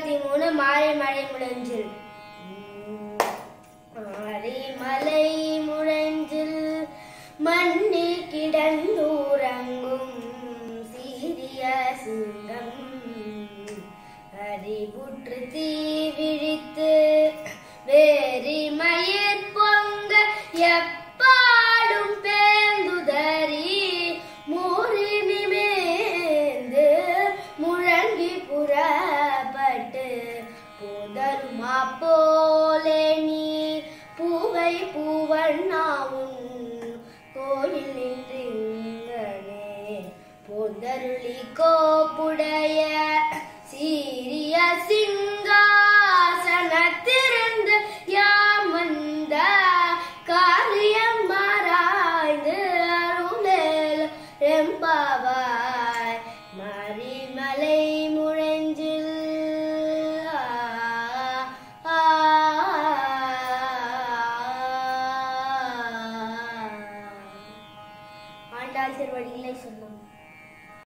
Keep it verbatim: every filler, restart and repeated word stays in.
இருபத்தி மூணு மாலை மழை முழஞ்சில். மாலை மலை முழஞ்சில் மண்ணில் கிடந்தூரங்கும் சீரிய சிங்கம் அறிவுற்று தீ விழித்து வேரி மயிர் பொங்க எப்பாடும் பேந்துதறி மூறி நிமிர்ந்து முழங்கி புறப்பட்டு போதருமா போலே நீ பூவை பூவண்ணாவும் கோயில் நின்றே போதருளி கோப்புடைய